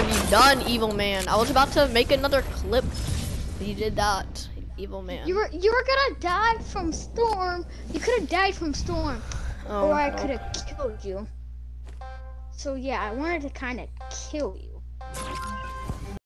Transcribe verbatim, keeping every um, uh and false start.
you done, evil man? I was about to make another clip. You did that, evil man. You were you were gonna die from storm. You could have died from storm, Oh, or I no. could have killed you. So yeah, I wanted to kind of kill you.